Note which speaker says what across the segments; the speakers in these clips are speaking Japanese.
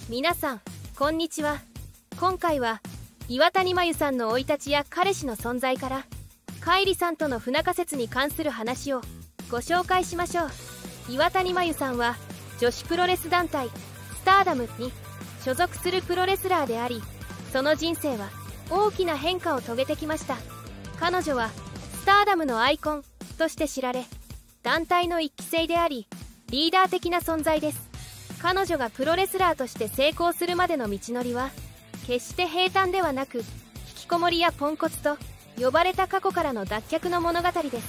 Speaker 1: 皆さんこんにちは。今回は岩谷真由さんの生い立ちや彼氏の存在から海里さんとの不仲説に関する話をご紹介しましょう。岩谷真由さんは女子プロレス団体スターダムに所属するプロレスラーであり、その人生は大きな変化を遂げてきました。彼女はスターダムのアイコンとして知られ、団体の一期生でありリーダー的な存在です。彼女がプロレスラーとして成功するまでの道のりは決して平坦ではなく、引きこもりやポンコツと呼ばれた過去からの脱却の物語です。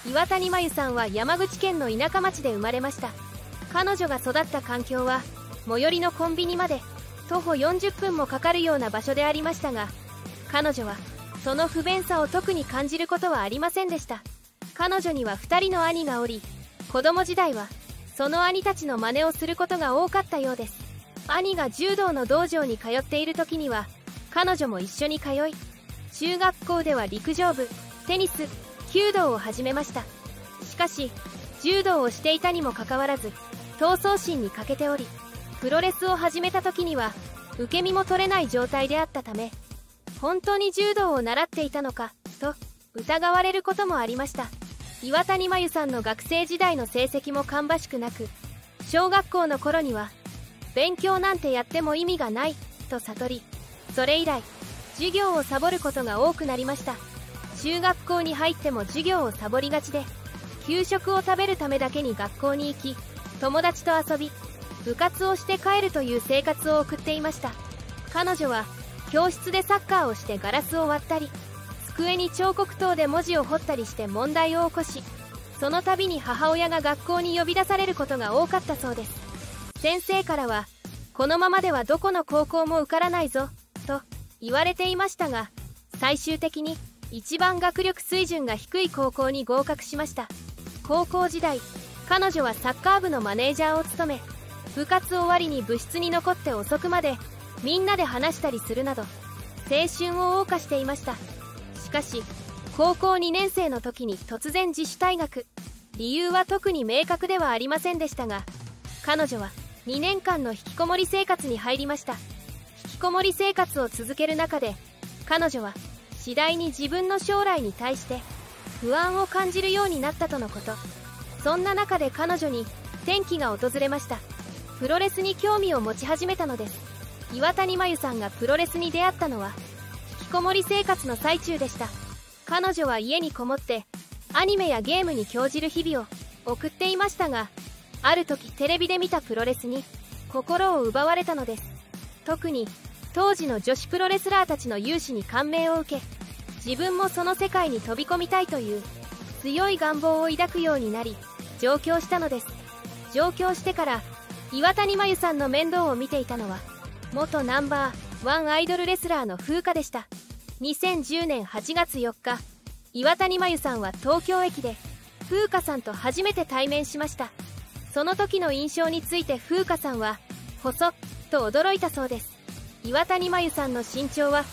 Speaker 1: 岩谷真由さんは山口県の田舎町で生まれました。彼女が育った環境は最寄りのコンビニまで徒歩40分もかかるような場所でありましたが、彼女はその不便さを特に感じることはありませんでした。彼女には2人の兄がおり、子供時代はその兄たちの真似をすることが多かったようです。兄が柔道の道場に通っている時には彼女も一緒に通い、中学校では陸上部、テニス、弓道を始めました。しかし柔道をしていたにもかかわらず闘争心に欠けており、プロレスを始めた時には受け身も取れない状態であったため、本当に柔道を習っていたのかと疑われることもありました。岩谷真由さんの学生時代の成績も芳しくなく、小学校の頃には勉強なんてやっても意味がないと悟り、それ以来授業をサボることが多くなりました。中学校に入っても授業をサボりがちで、給食を食べるためだけに学校に行き、友達と遊び、部活をして帰るという生活を送っていました。彼女は教室でサッカーをしてガラスを割ったり、机に彫刻刀で文字を彫ったりして問題を起こし、その度に母親が学校に呼び出されることが多かったそうです。先生からはこのままではどこの高校も受からないぞと言われていましたが、最終的に一番学力水準が低い高校に合格しました。高校時代、彼女はサッカー部のマネージャーを務め、部活終わりに部室に残って遅くまでみんなで話したりするなど青春を謳歌していました。しかし高校2年生の時に突然自主退学。理由は特に明確ではありませんでしたが、彼女は2年間の引きこもり生活に入りました。引きこもり生活を続ける中で、彼女は次第に自分の将来に対して不安を感じるようになったとのこと。そんな中で彼女に転機が訪れました。プロレスに興味を持ち始めたのです。岩谷真由さんがプロレスに出会ったのは引きこもり生活の最中でした。彼女は家にこもってアニメやゲームに興じる日々を送っていましたが、ある時テレビで見たプロレスに心を奪われたのです。特に当時の女子プロレスラーたちの勇姿に感銘を受け、自分もその世界に飛び込みたいという強い願望を抱くようになり上京したのです。上京してから岩谷真由さんの面倒を見ていたのは元ナンバーワンアイドルレスラーの風花でした。2010年8月4日、岩谷真由さんは東京駅で風花さんと初めて対面しました。その時の印象について風花さんは細っと驚いたそうです。岩谷真由さんの身長は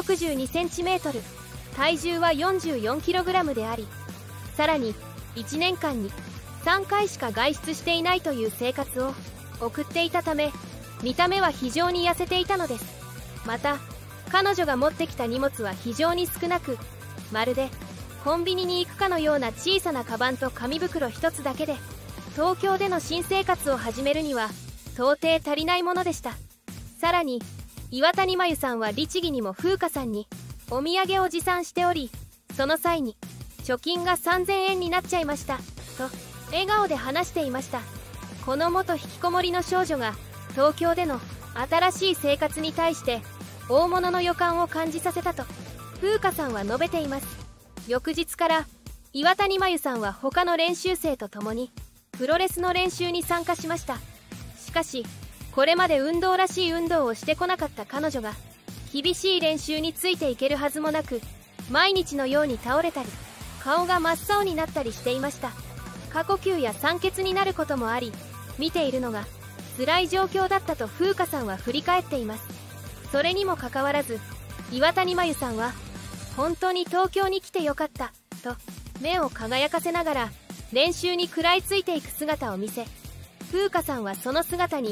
Speaker 1: 162cm、 体重は 44kg であり、さらに1年間に3回しか外出していないという生活を送っていたため、見た目は非常に痩せていたのです。また彼女が持ってきた荷物は非常に少なく、まるでコンビニに行くかのような小さなカバンと紙袋一つだけで東京での新生活を始めるには到底足りないものでした。さらに岩谷真由さんは律儀にも風花さんにお土産を持参しており、その際に貯金が3000円になっちゃいましたと笑顔で話していました。この元引きこもりの少女が東京での新しい生活に対して大物の予感を感じさせたと風花さんは述べています。翌日から岩谷真由さんは他の練習生と共にプロレスの練習に参加しました。しかしこれまで運動らしい運動をしてこなかった彼女が厳しい練習についていけるはずもなく、毎日のように倒れたり顔が真っ青になったりしていました。過呼吸や酸欠になることもあり、見ているのが辛い状況だったと風花さんは振り返っています。それにもかかわらず岩谷真由さんは本当に東京に来てよかったと目を輝かせながら練習に食らいついていく姿を見せ、風花さんはその姿に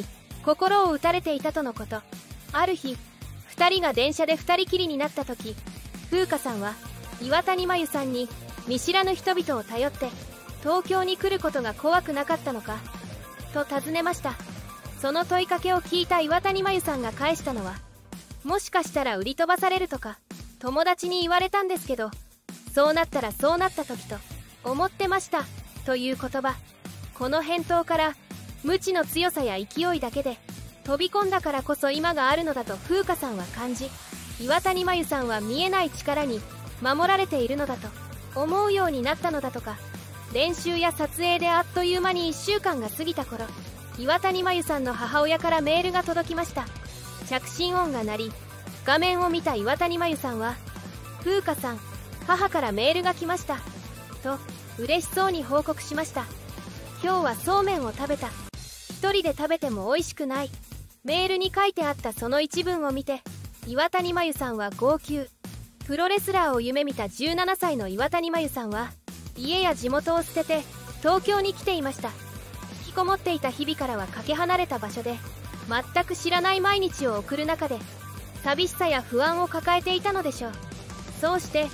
Speaker 1: 心を打たれていたとのこと。ある日2人が電車で2人きりになった時、風花さんは岩谷真由さんに見知らぬ人々を頼って東京に来ることが怖くなかったのかと尋ねました。その問いかけを聞いた岩谷真由さんが返したのは、もしかしたら売り飛ばされるとか友達に言われたんですけど、そうなったらそうなった時と思ってましたという言葉。この返答から無知の強さや勢いだけで飛び込んだからこそ今があるのだと風花さんは感じ、岩谷真由さんは見えない力に守られているのだと思うようになったのだとか。練習や撮影であっという間に1週間が過ぎた頃、岩谷真由さんの母親からメールが届きました。着信音が鳴り、画面を見た岩谷真由さんは、風花さん、母からメールが来ましたと嬉しそうに報告しました。今日はそうめんを食べた。一人で食べても美味しくない。メールに書いてあったその一文を見て、岩谷真由さんは号泣。プロレスラーを夢見た17歳の岩谷真由さんは、家や地元を捨てて東京に来ていました。引きこもっていた日々からはかけ離れた場所で、全く知らない毎日を送る中で寂しさや不安を抱えていたのでしょう。そうして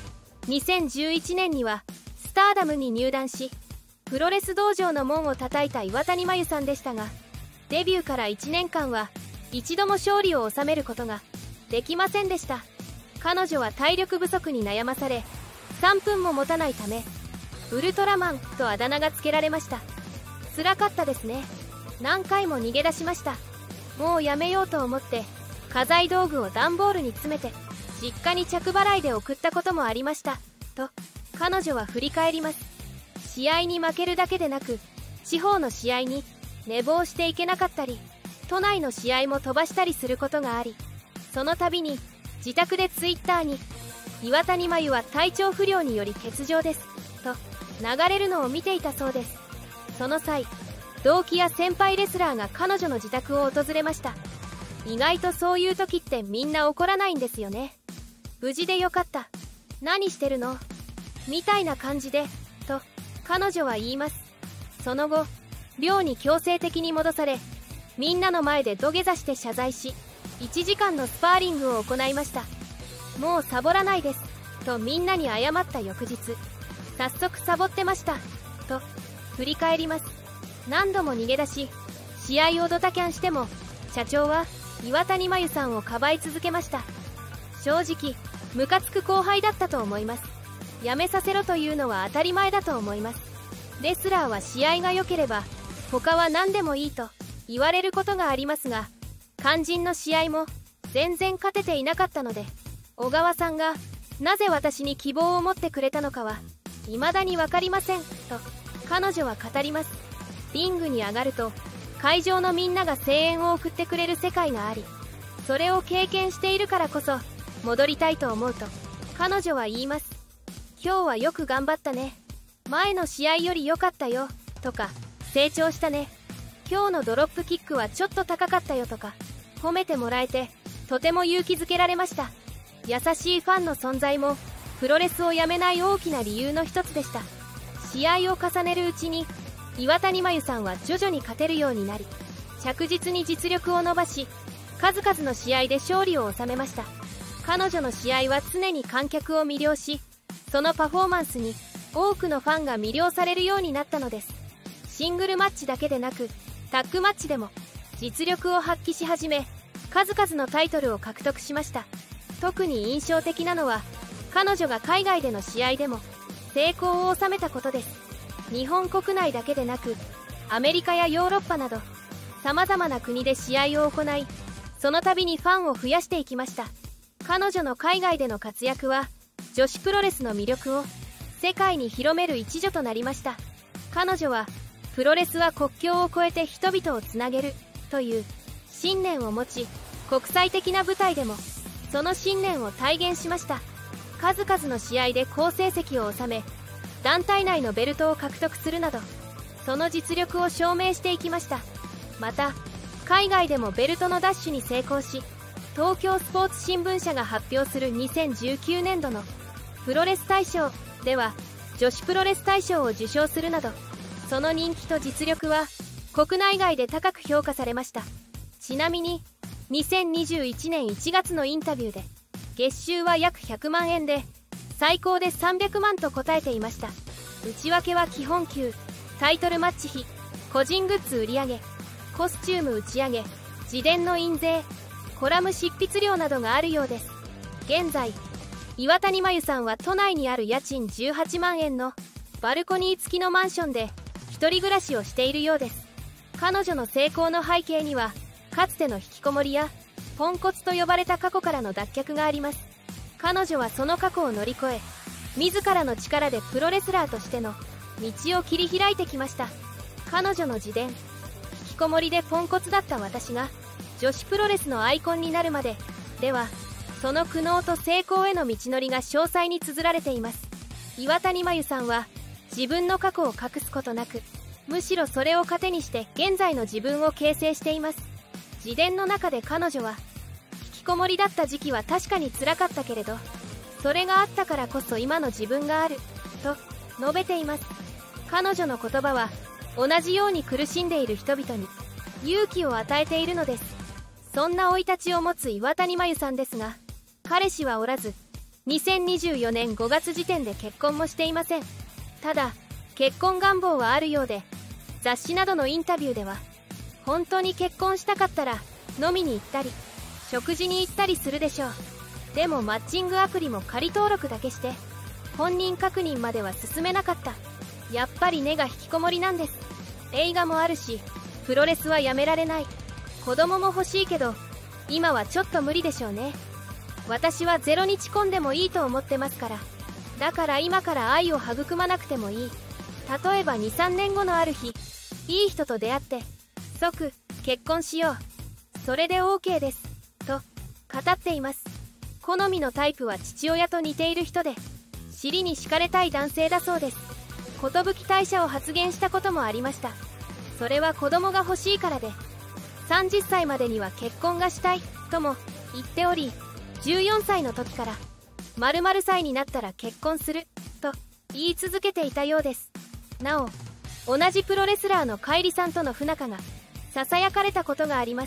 Speaker 1: 2011年にはスターダムに入団し、プロレス道場の門を叩いた岩谷真由さんでしたが、デビューから1年間は一度も勝利を収めることができませんでした。彼女は体力不足に悩まされ、3分も持たないためウルトラマンとあだ名がつけられました。辛かったですね。何回も逃げ出しました。もうやめようと思って家財道具を段ボールに詰めて実家に着払いで送ったこともありましたと彼女は振り返ります。試合に負けるだけでなく、地方の試合に寝坊していけなかったり、都内の試合も飛ばしたりすることがあり、その度に自宅でツイッターに岩谷真由は体調不良により欠場ですと流れるのを見ていたそうです。その際、同期や先輩レスラーが彼女の自宅を訪れました。意外とそういう時ってみんな怒らないんですよね。無事でよかった、何してるのみたいな感じでと彼女は言います。その後、寮に強制的に戻され、みんなの前で土下座して謝罪し、1時間のスパーリングを行いました。もうサボらないですとみんなに謝った翌日、早速サボってましたと振り返ります。何度も逃げ出し、試合をドタキャンしても社長は岩谷真由さんをかばい続けました。正直ムカつく後輩だったと思います。やめさせろというのは当たり前だと思います。レスラーは試合が良ければ他は何でもいいと言われることがありますが、肝心の試合も全然勝てていなかったので、小川さんがなぜ私に希望を持ってくれたのかは未だに分かりませんと彼女は語ります。リングに上がると会場のみんなが声援を送ってくれる世界があり、それを経験しているからこそ戻りたいと思うと彼女は言います。今日はよく頑張ったね、前の試合より良かったよとか、成長したね、今日のドロップキックはちょっと高かったよとか褒めてもらえてとても勇気づけられました。優しいファンの存在もプロレスをやめない大きな理由の一つでした。試合を重ねるうちに岩谷真由さんは徐々に勝てるようになり、着実に実力を伸ばし、数々の試合で勝利を収めました。彼女の試合は常に観客を魅了し、そのパフォーマンスに多くのファンが魅了されるようになったのです。シングルマッチだけでなくタッグマッチでも実力を発揮し始め、数々のタイトルを獲得しました。特に印象的なのは彼女が海外での試合でも成功を収めたことです。日本国内だけでなくアメリカやヨーロッパなどさまざまな国で試合を行い、その度にファンを増やしていきました。彼女の海外での活躍は女子プロレスの魅力を世界に広める一助となりました。彼女はプロレスは国境を越えて人々をつなげるという信念を持ち、国際的な舞台でもその信念を体現しました。数々の試合で好成績を収め、団体内のベルトを獲得するなどその実力を証明していきました。また海外でもベルトの奪取に成功し、東京スポーツ新聞社が発表する2019年度のプロレス大賞では女子プロレス大賞を受賞するなど、その人気と実力は国内外で高く評価されました。 ちなみに2021年1月のインタビューで月収は約100万円で最高で300万と答えていました。内訳は基本給、タイトルマッチ費、個人グッズ売上、コスチューム打ち上げ、自伝の印税、コラム執筆料などがあるようです。現在岩谷真由さんは都内にある家賃18万円のバルコニー付きのマンションで一人暮らしをしているようです。彼女の成功の背景にはかつての引きこもりやポンコツと呼ばれた過去からの脱却があります。彼女はその過去を乗り越え自らの力でプロレスラーとしての道を切り開いてきました。彼女の自伝、引きこもりでポンコツだった私が女子プロレスのアイコンになるまででは、その苦悩と成功への道のりが詳細に綴られています。岩谷真由さんは自分の過去を隠すことなく、むしろそれを糧にして現在の自分を形成しています。自伝の中で彼女は引きこもりだった時期は確かに辛かったけれど、それがあったからこそ今の自分があると述べています。彼女の言葉は同じように苦しんでいる人々に勇気を与えているのです。そんな生い立ちを持つ岩谷真由さんですが、彼氏はおらず2024年5月時点で結婚もしていません。ただ結婚願望はあるようで、雑誌などのインタビューでは本当に結婚したかったら飲みに行ったり食事に行ったりするでしょう。でもマッチングアプリも仮登録だけして本人確認までは進めなかった。やっぱり根が引きこもりなんです。映画もあるしプロレスはやめられない。子供も欲しいけど今はちょっと無理でしょうね。私は0日込んでもいいと思ってますから。だから今から愛を育まなくてもいい。例えば 2,3 年後のある日、いい人と出会って即結婚しよう、それで OK ですと語っています。好みのタイプは父親と似ている人で尻に敷かれたい男性だそうです。寿退社を発言したこともありました。それは子供が欲しいからで、30歳までには結婚がしたいとも言っており、14歳の時から〇〇歳になったら結婚すると言い続けていたようです。なお同じプロレスラーのカイリさんとの不仲がささやかれたことがあります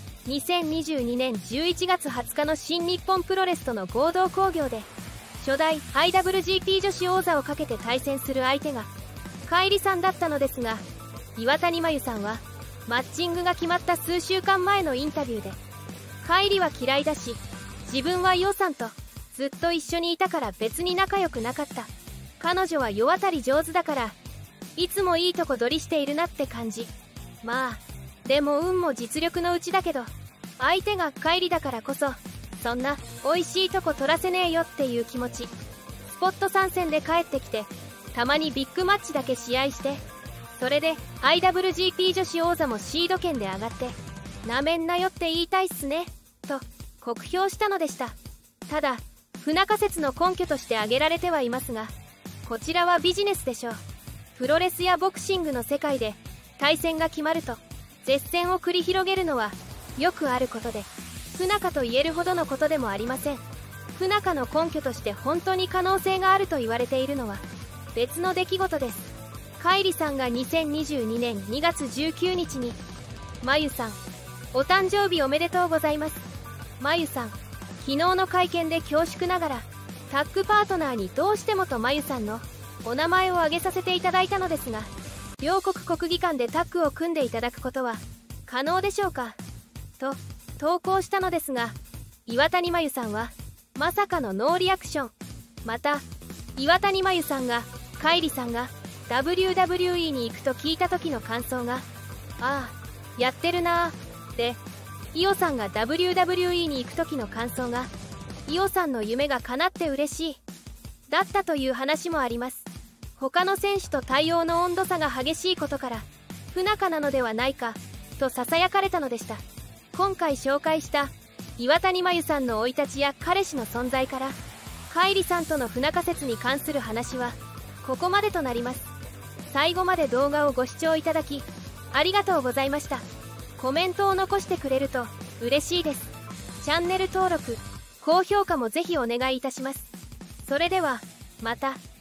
Speaker 1: 。2022年11月20日の新日本プロレスとの合同興行で初代 IWGP 女子王座をかけて対戦する相手がカイリさんだったのですが、岩谷真由さんはマッチングが決まった数週間前のインタビューで、カイリは嫌いだし自分はヨウさんとずっと一緒にいたから別に仲良くなかった。彼女は世渡り上手だからいつもいいとこ取りしているなって感じ。まあでも運も実力のうちだけど、相手がカイリだからこそそんな美味しいとこ取らせねえよっていう気持ち。スポット参戦で帰ってきてたまにビッグマッチだけ試合して、それで IWGP 女子王座もシード権で上がってなめんなよって言いたいっすねと酷評したのでした。ただ不仲説の根拠として挙げられてはいますが、こちらはビジネスでしょう。プロレスやボクシングの世界で対戦が決まると絶戦を繰り広げるのはよくあることで、不仲と言えるほどのことでもありません。不仲の根拠として本当に可能性があると言われているのは別の出来事です。カイリさんが2022年2月19日にまゆさんお誕生日おめでとうございます。まゆさん、昨日の会見で恐縮ながらタッグパートナーにどうしてもとまゆさんのお名前を挙げさせていただいたのですが、両国国技館でタッグを組んでいただくことは可能でしょうかと投稿したのですが、岩谷真由さんはまさかのノーリアクション。また岩谷真由さんがカイリさんが WWE に行くと聞いた時の感想が「ああやってるなー」で、イオさんが WWE に行く時の感想が「イオさんの夢が叶って嬉しい」だったという話もあります。他の選手と対応の温度差が激しいことから不仲なのではないかとささやかれたのでした。今回紹介した岩谷真由さんの生い立ちや彼氏の存在からカイリさんとの不仲説に関する話はここまでとなります。最後まで動画をご視聴いただきありがとうございました。コメントを残してくれると嬉しいです。チャンネル登録、高評価もぜひお願いいたします。それではまた。